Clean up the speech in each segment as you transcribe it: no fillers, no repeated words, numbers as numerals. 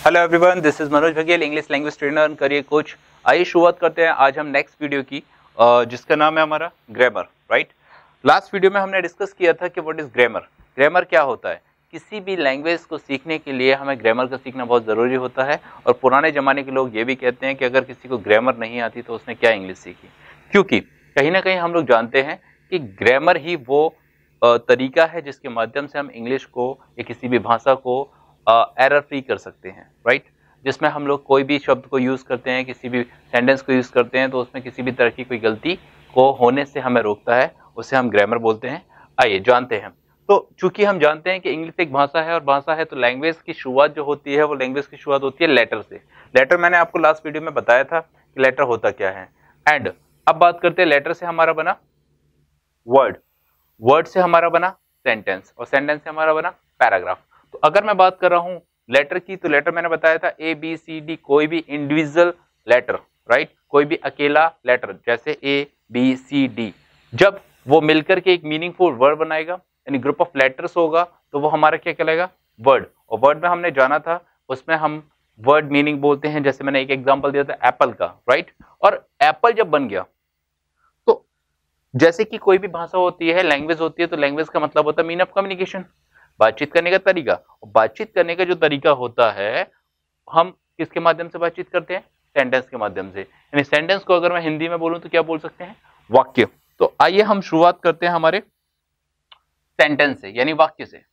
Hello everyone, this is Manoj Baghel, English language trainer and career coach. आइए शुरुआत करते हैं आज हम नेक्स्ट वीडियो की, जिसका नाम है हमारा ग्रामर। राइट, लास्ट वीडियो में हमने डिस्कस किया था कि व्हाट इज ग्रामर। ग्रामर क्या होता है। किसी भी लैंग्वेज को सीखने के लिए हमें ग्रामर का सीखना बहुत ज़रूरी होता है। और पुराने ज़माने के लोग ये भी कहते हैं कि अगर किसी को ग्रामर नहीं आती तो उसने क्या इंग्लिश सीखी, क्योंकि कहीं ना कहीं हम लोग जानते हैं कि ग्रामर ही वो तरीका है जिसके माध्यम से हम इंग्लिश को या किसी भी भाषा को एरर फ्री कर सकते हैं। राइट, जिसमें हम लोग कोई भी शब्द को यूज़ करते हैं, किसी भी सेंटेंस को यूज़ करते हैं तो उसमें किसी भी तरह की कोई गलती को होने से हमें रोकता है, उसे हम ग्रामर बोलते हैं। आइए जानते हैं। तो चूंकि हम जानते हैं कि इंग्लिश एक भाषा है और भाषा है तो लैंग्वेज की शुरुआत जो होती है वो लैंग्वेज की शुरुआत होती है लेटर से। लेटर मैंने आपको लास्ट वीडियो में बताया था कि लेटर होता क्या है। एंड अब बात करते हैं, लेटर से हमारा बना वर्ड, वर्ड से हमारा बना सेंटेंस, और सेंटेंस से हमारा बना पैराग्राफ। तो अगर मैं बात कर रहा हूं लेटर की, तो लेटर मैंने बताया था ए बी सी डी, कोई भी इंडिविजुअल लेटर। राइट, कोई भी अकेला लेटर जैसे ए बी सी डी, जब वो मिलकर के एक मीनिंगफुल वर्ड बनाएगा, यानी ग्रुप ऑफ लेटर्स होगा, तो वो हमारा क्या कहलाएगा, वर्ड। और वर्ड में हमने जाना था, उसमें हम वर्ड मीनिंग बोलते हैं। जैसे मैंने एक एग्जांपल दिया था एप्पल का। राइट, और एप्पल जब बन गया, तो जैसे कि कोई भी भाषा होती है, लैंग्वेज होती है, तो लैंग्वेज का मतलब होता है मीन ऑफ कम्युनिकेशन, बातचीत करने का तरीका। और बातचीत करने का जो तरीका होता है, हम किसके माध्यम से बातचीत करते हैं, सेंटेंस के माध्यम से। यानी सेंटेंस को अगर मैं हिंदी में बोलूं तो क्या बोल सकते हैं, वाक्य। तो आइए हम शुरुआत करते हैं हमारे सेंटेंस से, यानी वाक्य से।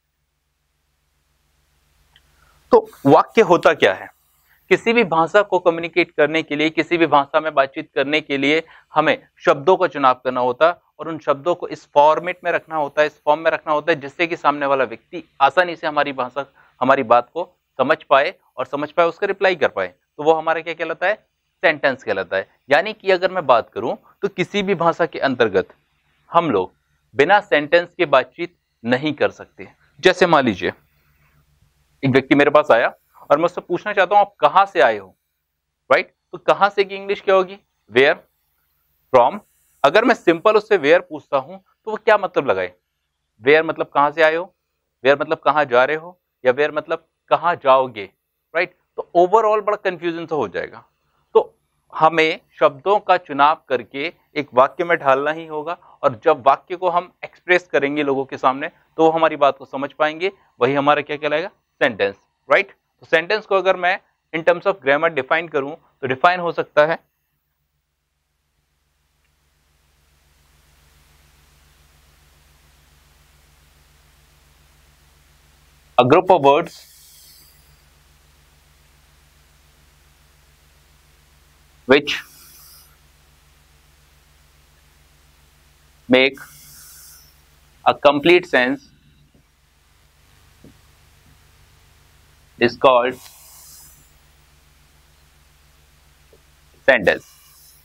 तो वाक्य होता क्या है। किसी भी भाषा को कम्युनिकेट करने के लिए, किसी भी भाषा में बातचीत करने के लिए हमें शब्दों का चुनाव करना होता है, और उन शब्दों को इस फॉर्मेट में रखना होता है, इस फॉर्म में रखना होता है, जिससे कि सामने वाला व्यक्ति आसानी से हमारी भाषा, हमारी बात को समझ पाए, और समझ पाए उसका रिप्लाई कर पाए। तो वो हमारा क्या कहलाता है, सेंटेंस कहलाता है। यानी कि अगर मैं बात करूं तो किसी भी भाषा के अंतर्गत हम लोग बिना सेंटेंस के बातचीत नहीं कर सकते। जैसे मान लीजिए एक व्यक्ति मेरे पास आया और मैं उससे पूछना चाहता हूं आप कहां से आए हो। राइट, तो कहां से की इंग्लिश क्या होगी, वेयर, फ्रॉम। अगर मैं सिंपल उससे वेयर पूछता हूं तो वो क्या मतलब लगाए, वेयर मतलब कहां से आए हो, वेयर मतलब कहां जा रहे हो, या वेयर मतलब कहां जाओगे। राइट, तो ओवरऑल बड़ा कंफ्यूजन सा हो जाएगा। तो हमें शब्दों का चुनाव करके एक वाक्य में ढालना ही होगा, और जब वाक्य को हम एक्सप्रेस करेंगे लोगों के सामने तो वो हमारी बात को समझ पाएंगे, वही हमारा क्या कहलाएगा, सेंटेंस। राइट, तो सेंटेंस को अगर मैं in terms of grammar define करूं तो डिफाइन हो सकता है a group of words which make a complete sense is called sentence।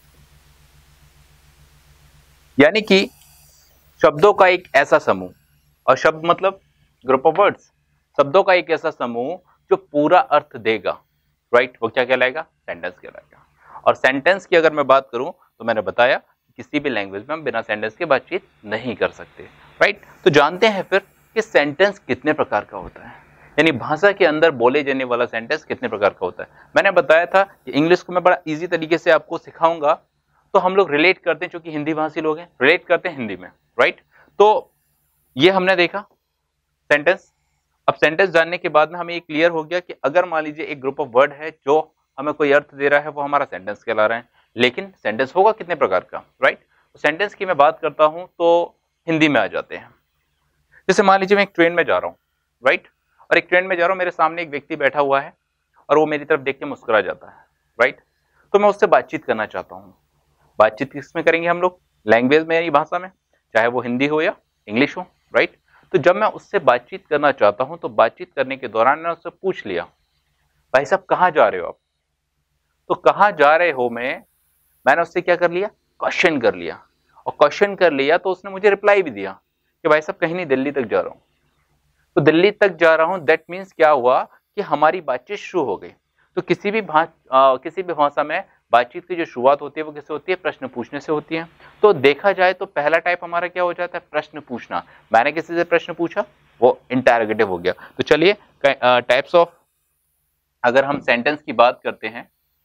यानी कि शब्दों का एक ऐसा समूह, और शब्द मतलब ग्रुप ऑफ वर्ड्स, शब्दों का एक ऐसा समूह जो पूरा अर्थ देगा। राइट, वो क्या कहलाएगा, सेंटेंस कहलाएगा। और सेंटेंस की अगर मैं बात करूं तो मैंने बताया कि किसी भी लैंग्वेज में हम बिना सेंटेंस के बातचीत नहीं कर सकते। राइट, तो जानते हैं फिर कि सेंटेंस कितने प्रकार का होता है, यानी भाषा के अंदर बोले जाने वाला सेंटेंस कितने प्रकार का होता है। मैंने बताया था कि इंग्लिश को मैं बड़ा इजी तरीके से आपको सिखाऊंगा, तो हम लोग रिलेट करते हैं, क्योंकि हिंदी भाषी लोग हैं, रिलेट करते हैं हिंदी में। राइट, तो ये हमने देखा सेंटेंस। अब सेंटेंस जानने के बाद में हमें ये क्लियर हो गया कि अगर मान लीजिए एक ग्रुप ऑफ वर्ड है जो हमें कोई अर्थ दे रहा है, वो हमारा सेंटेंस कहला रहा है। लेकिन सेंटेंस होगा कितने प्रकार का। राइट, तो सेंटेंस की मैं बात करता हूं तो हिंदी में आ जाते हैं। जैसे मान लीजिए मैं एक ट्रेन में जा रहा हूं। राइट, और एक ट्रेन में जा रहा हूं, मेरे सामने एक व्यक्ति बैठा हुआ है और वो मेरी तरफ देख के मुस्कुरा जाता है। राइट, तो मैं उससे बातचीत करना चाहता हूँ। बातचीत किस में करेंगे हम लोग, लैंग्वेज में, यानी भाषा में, चाहे वो हिंदी हो या इंग्लिश हो। राइट, तो जब मैं उससे बातचीत करना चाहता हूं तो बातचीत करने के दौरान मैंने उससे पूछ लिया, भाई साहब कहाँ जा रहे हो आप। तो कहाँ जा रहे हो में मैंने उससे क्या कर लिया, क्वेश्चन कर लिया। और क्वेश्चन कर लिया तो उसने मुझे रिप्लाई भी दिया कि भाई साहब कहीं नहीं, दिल्ली तक जा रहा हूँ। तो दिल्ली तक जा रहा हूँ, दैट मीन्स क्या हुआ कि हमारी बातचीत शुरू हो गई। तो किसी भी भाषा में बातचीत की जो शुरुआत होती है वो किससे होती है, प्रश्न पूछने से होती है। तो देखा जाए तो पहला टाइप हमारा क्या हो जाता है, प्रश्न पूछना। मैंने किसी से प्रश्न पूछा, वो इंटरोगेटिव हो गया। तो चलिए टाइप्स ऑफ अगर हम सेंटेंस की बात करते हैं,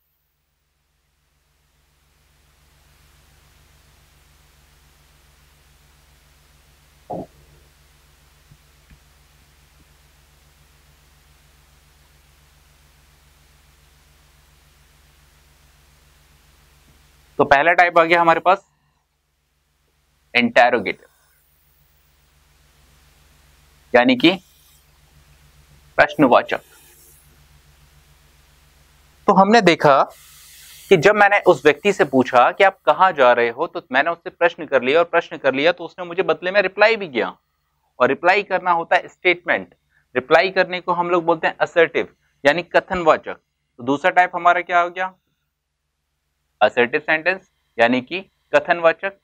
तो पहला टाइप आ गया हमारे पास इंटेरोगेटिव, यानी कि प्रश्नवाचक। तो हमने देखा कि जब मैंने उस व्यक्ति से पूछा कि आप कहां जा रहे हो, तो मैंने उससे प्रश्न कर लिया, और प्रश्न कर लिया तो उसने मुझे बदले में रिप्लाई भी किया, और रिप्लाई करना होता है स्टेटमेंट। रिप्लाई करने को हम लोग बोलते हैं असर्टिव, यानी कथनवाचक। तो दूसरा टाइप हमारा क्या हो गया, असर्टिव सेंटेंस, यानी कि कथनवाचक।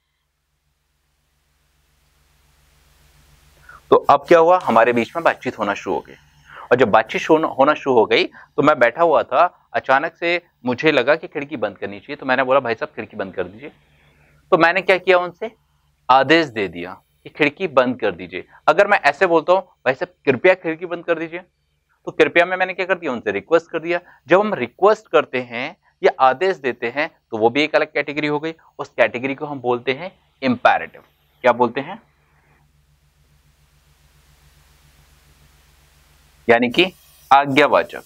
तो अब क्या हुआ, हमारे बीच में बातचीत होना शुरू हो गई, और जब बातचीत होना शुरू हो गई तो मैं बैठा हुआ था, अचानक से मुझे लगा कि खिड़की बंद करनी चाहिए, तो मैंने बोला भाई साहब खिड़की बंद कर दीजिए। तो मैंने क्या किया, उनसे आदेश दे दिया कि खिड़की बंद कर दीजिए। अगर मैं ऐसे बोलता हूं भाई साहब कृपया खिड़की बंद कर दीजिए, तो कृपया में मैंने क्या कर दिया, उनसे रिक्वेस्ट कर दिया। जब हम रिक्वेस्ट करते हैं या आदेश देते हैं तो वो भी एक अलग कैटेगरी हो गई, उस कैटेगरी को हम बोलते हैं इंपैरेटिव। क्या बोलते हैं, यानी कि आज्ञावाचक,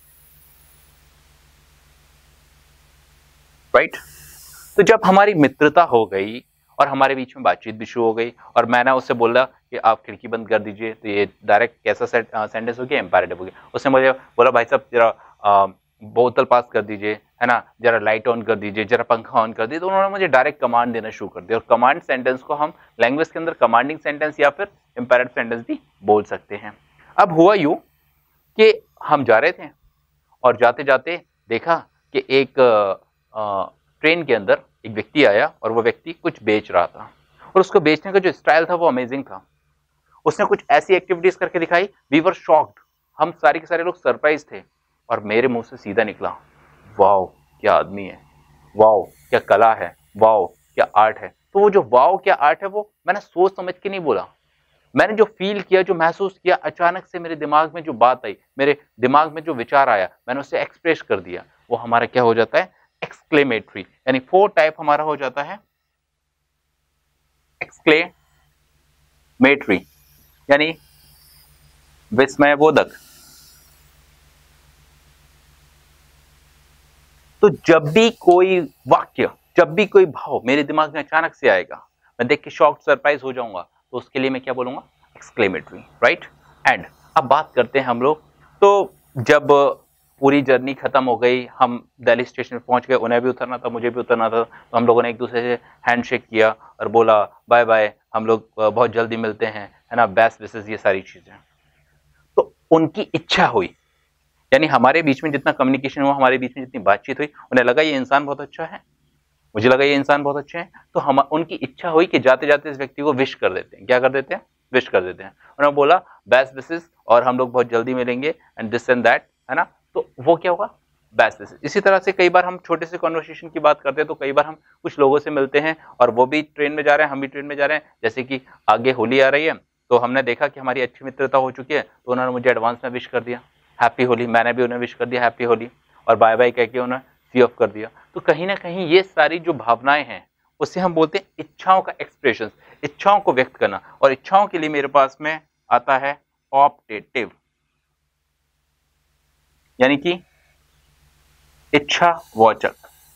राइट। तो जब हमारी मित्रता हो गई और हमारे बीच में बातचीत भी शुरू हो गई, और मैंने उससे बोला कि आप खिड़की बंद कर दीजिए, तो ये डायरेक्ट कैसा सेंटेंस हो गया, इंपैरेटिव हो गया। उसने मुझे बोला भाई साहब जरा बोतल पास कर दीजिए, है ना, जरा लाइट ऑन कर दीजिए, जरा पंखा ऑन कर दीजिए। तो उन्होंने मुझे डायरेक्ट कमांड देना शुरू कर दिया, और कमांड सेंटेंस को हम लैंग्वेज के अंदर कमांडिंग सेंटेंस या फिर इंपैरेटिव सेंटेंस भी बोल सकते हैं। अब हुआ यूं कि हम जा रहे थे, और जाते जाते देखा कि एक ट्रेन के अंदर एक व्यक्ति आया, और वो व्यक्ति कुछ बेच रहा था, और उसको बेचने का जो स्टाइल था वो अमेजिंग था। उसने कुछ ऐसी एक्टिविटीज करके दिखाई, वी वर शॉक्ड, हम सारे के सारे लोग सरप्राइज थे, और मेरे मुंह से सीधा निकला, वाओ क्या आदमी है, वाओ क्या कला है, वाओ क्या आर्ट है। तो वो जो वाओ क्या आर्ट है वो मैंने सोच समझ के नहीं बोला, मैंने जो फील किया, जो महसूस किया, अचानक से मेरे दिमाग में जो बात आई, मेरे दिमाग में जो विचार आया, मैंने उसे एक्सप्रेस कर दिया। वो हमारा क्या हो जाता है, एक्सक्लेमेटरी, यानी 4 टाइप हमारा हो जाता है एक्सक्लेमेटरी, यानी विस्मयबोधक। तो जब भी कोई वाक्य, जब भी कोई भाव मेरे दिमाग में अचानक से आएगा, मैं देख के शॉक्ड सरप्राइज हो जाऊंगा, तो उसके लिए मैं क्या बोलूंगा, एक्सक्लेमेटरी, राइट। एंड अब बात करते हैं हम लोग, तो जब पूरी जर्नी खत्म हो गई, हम दिल्ली स्टेशन पे पहुंच गए, उन्हें भी उतरना था, मुझे भी उतरना था, तो हम लोगों ने एक दूसरे से हैंडशेक किया और बोला बाय बाय, हम लोग बहुत जल्दी मिलते हैं, है ना, बेस्ट विशेस, ये सारी चीजें। तो उनकी इच्छा हुई, यानी हमारे बीच में जितना कम्युनिकेशन हुआ, हमारे बीच में जितनी बातचीत हुई, उन्हें लगा ये इंसान बहुत अच्छा है, मुझे लगा ये इंसान बहुत अच्छे हैं, तो हम उनकी इच्छा हुई कि जाते जाते इस व्यक्ति को विश कर देते हैं। क्या कर देते हैं, विश कर देते हैं। उन्होंने बोला बेस्ट विशेस, और हम लोग बहुत जल्दी मिलेंगे, एंड दिस एंड दैट, है ना। तो वो क्या होगा, बेस्ट विशेस। इसी तरह से कई बार हम छोटे से कॉन्वर्सेशन की बात करते हैं, तो कई बार हम कुछ लोगों से मिलते हैं, और वो भी ट्रेन में जा रहे हैं, हम भी ट्रेन में जा रहे हैं, जैसे कि आगे होली आ रही है, तो हमने देखा कि हमारी अच्छी मित्रता हो चुकी है, तो उन्होंने मुझे एडवांस में विश कर दिया हैप्पी होली, मैंने भी उन्हें विश कर दिया हैप्पी होली, और बाय बाय कह के उन्हें सी ऑफ कर दिया। तो कहीं ना कहीं ये सारी जो भावनाएं हैं उससे हम बोलते हैं इच्छाओं का एक्सप्रेशन, इच्छाओं को व्यक्त करना। और इच्छाओं के लिए मेरे पास में आता है ऑप्टेटिव, यानी कि इच्छावाचक।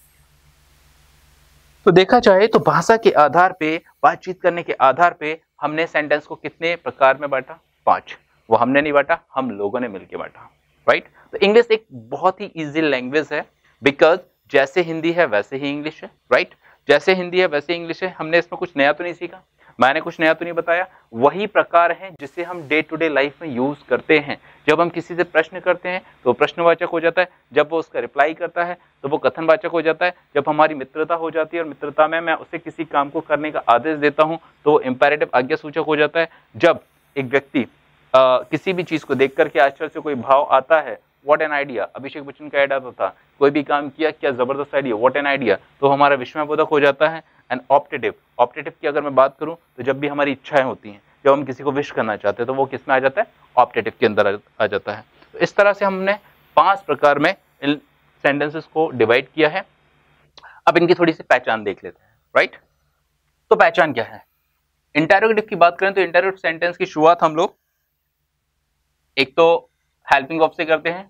तो देखा जाए तो भाषा के आधार पे, बातचीत करने के आधार पे हमने सेंटेंस को कितने प्रकार में बांटा, 5। वो हमने नहीं बांटा, हम लोगों ने मिलकर बांटा, राइट। तो इंग्लिश एक बहुत ही इजी लैंग्वेज है, बिकॉज जैसे हिंदी है वैसे ही इंग्लिश है, राइट। जैसे हिंदी है वैसे इंग्लिश है, हमने इसमें कुछ नया तो नहीं सीखा, मैंने कुछ नया तो नहीं बताया, वही प्रकार है जिसे हम डे टू डे लाइफ में यूज करते हैं। जब हम किसी से प्रश्न करते हैं तो प्रश्नवाचक हो जाता है, जब वो उसका रिप्लाई करता है तो वो कथनवाचक हो जाता है, जब हमारी मित्रता हो जाती है और मित्रता में मैं उसे किसी काम को करने का आदेश देता हूं तो इंपैरेटिव आज्ञा सूचक हो जाता है। जब एक व्यक्ति किसी भी चीज को देख करके आश्चर्य से कोई भाव आता है, what an idea, Abhishek Bachchan का ऐड आता था, कोई भी काम किया, क्या जबरदस्त आइडिया, व्हाट एन आइडिया, तो हमारा विस्मयबोधक हो जाता है। एंड ऑप्टेटिव, ऑप्टेटिव की अगर मैं बात करूं तो जब भी हमारी इच्छाएं होती हैं, जब हम किसी को विश करना चाहते हैं, तो वो किस में आ जाता है, ऑप्टेटिव के अंदर आ जाता है। तो इस तरह से हमने 5 प्रकार में इन सेंटेंसेस को डिवाइड किया है। अब इनकी थोड़ी सी पहचान देख लेते हैं, राइट। तो पहचान क्या है? इंटरोगेटिव की बात करें तो इंटरोगेटिव सेंटेंस की शुरुआत हम लोग एक तो हेल्पिंग वर्ब से करते हैं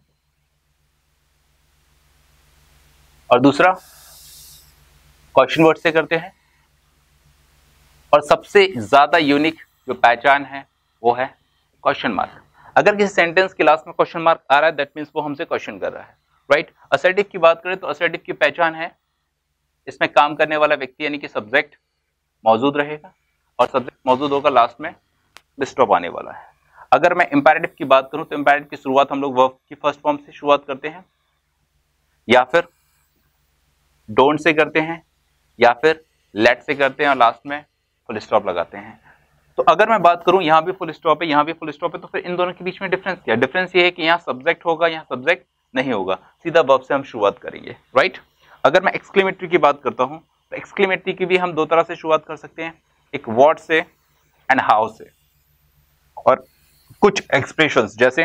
और दूसरा क्वेश्चन वर्ड से करते हैं, और सबसे ज्यादा यूनिक जो पहचान है वो है क्वेश्चन मार्क। अगर किसी सेंटेंस के लास्ट में क्वेश्चन मार्क आ रहा है दैट मीन्स वो हमसे क्वेश्चन कर रहा है, राइट। असर्टिव की बात करें तो असर्टिव की पहचान है इसमें काम करने वाला व्यक्ति यानी कि सब्जेक्ट मौजूद रहेगा और सब्जेक्ट मौजूद होगा, लास्ट में स्टॉप आने वाला है। अगर मैं इंपैरेटिव की बात करूं तो इंपैरेटिव की शुरुआत हम लोग वर्ब की फर्स्ट फॉर्म से शुरुआत करते हैं, या फिर डोंट से करते हैं, या फिर लेट से करते हैं और लास्ट में फुल स्टॉप लगाते हैं। तो अगर मैं बात करूं यहां भी फुल स्टॉप है, यहां भी फुल स्टॉप है, तो फिर इन दोनों के बीच में डिफरेंस क्या है? डिफरेंस ये है कि यहां सब्जेक्ट होगा, यहां सब्जेक्ट नहीं होगा, सीधा वर्ब से हम शुरुआत करेंगे, राइट। अगर मैं एक्सक्लेमेटरी की बात करता हूं तो एक्सक्लेमेटरी की भी हम दो तरह से शुरुआत कर सकते हैं, एक व्हाट से एंड हाउ से, और कुछ एक्सप्रेशंस जैसे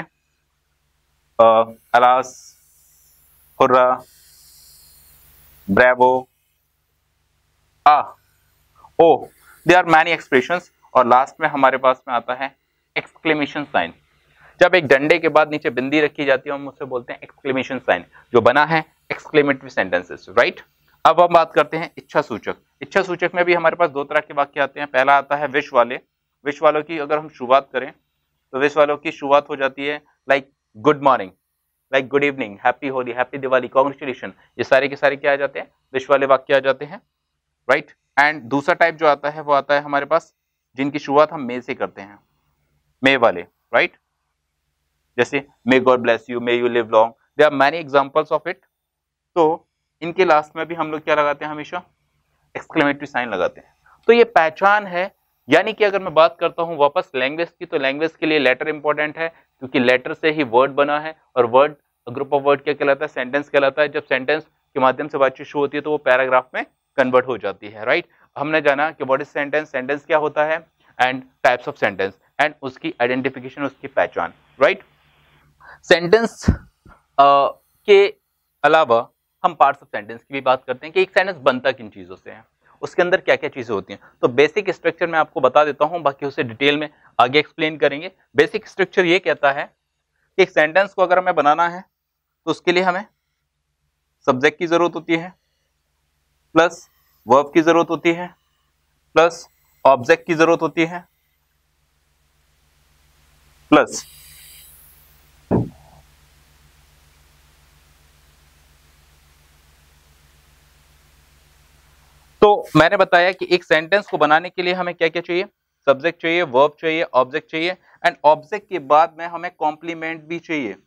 alas, hurrah, bravo, oh, they are many expressions. और लास्ट में हमारे पास में आता है एक्सक्लेमेशन साइन। जब एक डंडे के बाद नीचे बिंदी रखी जाती है हम उसे बोलते हैं एक्सक्लेमेशन साइन, जो बना है एक्सक्लेमेटरी सेंटेंसेस, राइट। अब हम बात करते हैं इच्छा सूचक। इच्छा सूचक में भी हमारे पास दो तरह के वाक्य आते हैं। पहला आता है विश वाले। विश वालों की अगर हम शुरुआत करें तो विश वालों की शुरुआत हो जाती है like good morning, like good evening, happy Holi, happy Diwali, congratulation. ये सारे के सारे क्या आ जाते हैं? विश वाले वाक्य आ जाते हैं, राइट। एंड दूसरा टाइप जो आता है वो आता है हमारे पास जिनकी शुरुआत हम मे से करते हैं, मे वाले, राइट। जैसे may God bless you, may you live long, there are many examples of it. तो इनके लास्ट में भी हम लोग क्या लगाते हैं? हमेशा एक्सक्लेमेटरी साइन लगाते हैं। तो ये पहचान है। यानी कि अगर मैं बात करता हूं वापस लैंग्वेज की, तो लैंग्वेज के लिए लेटर इंपॉर्टेंट है, क्योंकि लेटर से ही वर्ड बना है, और वर्ड ग्रुप ऑफ वर्ड क्या कहलाता है? सेंटेंस कहलाता है। जब सेंटेंस के माध्यम से बातचीत शुरू होती है तो वो पैराग्राफ में कन्वर्ट हो जाती है, राइट। हमने जाना कि व्हाट इज सेंटेंस, सेंटेंस क्या होता है, and types of sentence, and उसकी आइडेंटिफिकेशन, उसकी पहचान, राइट। सेंटेंस के अलावा हम पार्ट्स ऑफ सेंटेंस की भी बात करते हैं कि एक सेंटेंस बनता किन चीजों से है, उसके अंदर क्या क्या चीजें होती हैं। तो बेसिक स्ट्रक्चर मैं आपको बता देता हूं, बाकी उसे डिटेल में आगे एक्सप्लेन करेंगे। बेसिक स्ट्रक्चर ये कहता है कि एक सेंटेंस को अगर हमें बनाना है तो उसके लिए हमें सब्जेक्ट की जरूरत होती है, प्लस वर्ब की जरूरत होती है, प्लस ऑब्जेक्ट की जरूरत होती है, प्लस तो मैंने बताया कि एक सेंटेंस को बनाने के लिए हमें क्या क्या चाहिए? सब्जेक्ट चाहिए, वर्ब चाहिए, ऑब्जेक्ट चाहिए, एंड ऑब्जेक्ट के बाद में हमें कॉम्प्लीमेंट भी चाहिए,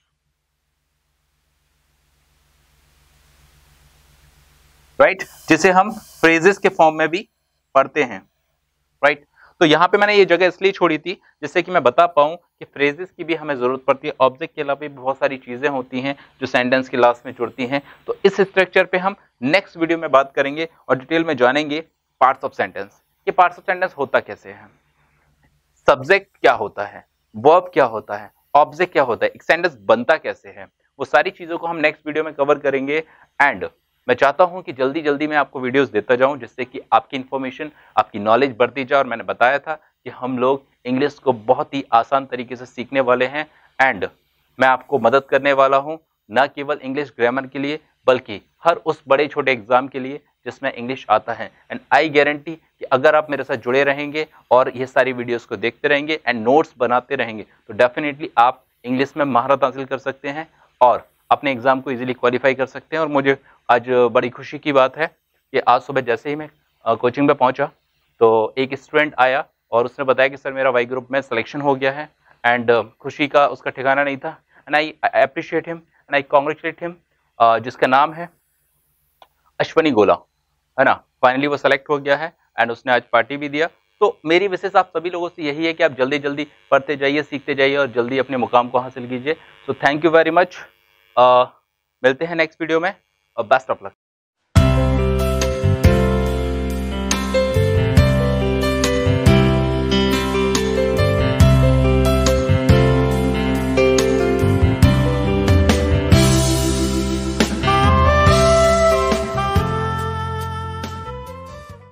राइट, जिसे हम फ्रेजेस के फॉर्म में भी पढ़ते हैं, राइट। तो यहां पे मैंने ये जगह इसलिए छोड़ी थी जिससे कि मैं बता पाऊं कि फ्रेजेस की भी हमें जरूरत पड़ती है। ऑब्जेक्ट के अलावा भी बहुत सारी चीजें होती हैं जो सेंटेंस के लास्ट में जुड़ती हैं। तो इस स्ट्रक्चर पे हम नेक्स्ट वीडियो में बात करेंगे और डिटेल में जानेंगे पार्ट्स ऑफ सेंटेंस। ये पार्ट्स ऑफ सेंटेंस होता कैसे है, सब्जेक्ट क्या होता है, वर्ब क्या होता है, ऑब्जेक्ट क्या होता है, एक सेंटेंस बनता कैसे है, वो सारी चीजों को हम नेक्स्ट वीडियो में कवर करेंगे। एंड मैं चाहता हूं कि जल्दी जल्दी मैं आपको वीडियोस देता जाऊं जिससे कि आपकी इंफॉर्मेशन, आपकी नॉलेज बढ़ती जाए। और मैंने बताया था कि हम लोग इंग्लिश को बहुत ही आसान तरीके से सीखने वाले हैं, एंड मैं आपको मदद करने वाला हूं न केवल इंग्लिश ग्रामर के लिए बल्कि हर उस बड़े छोटे एग्जाम के लिए जिसमें इंग्लिश आता है। एंड आई गारंटी कि अगर आप मेरे साथ जुड़े रहेंगे और ये सारी वीडियोस को देखते रहेंगे एंड नोट्स बनाते रहेंगे तो डेफिनेटली आप इंग्लिश में महारत हासिल कर सकते हैं और अपने एग्जाम को इजीली क्वालिफाई कर सकते हैं। और मुझे आज बड़ी खुशी की बात है कि आज सुबह जैसे ही मैं कोचिंग में पहुंचा तो एक स्टूडेंट आया और उसने बताया कि सर मेरा वाई ग्रुप में सिलेक्शन हो गया है। एंड खुशी का उसका ठिकाना नहीं था। And I appreciate him and I congratulate him, जिसका नाम है अश्वनी गोला, है ना। फाइनली वो सेलेक्ट हो गया है एंड उसने आज पार्टी भी दिया। तो मेरी विशेष आप सभी लोगों से यही है कि आप जल्दी जल्दी पढ़ते जाइए, सीखते जाइए और जल्दी अपने मुकाम को हासिल कीजिए। So thank you very much. मिलते हैं नेक्स्ट वीडियो में और बेस्ट ऑफ लक।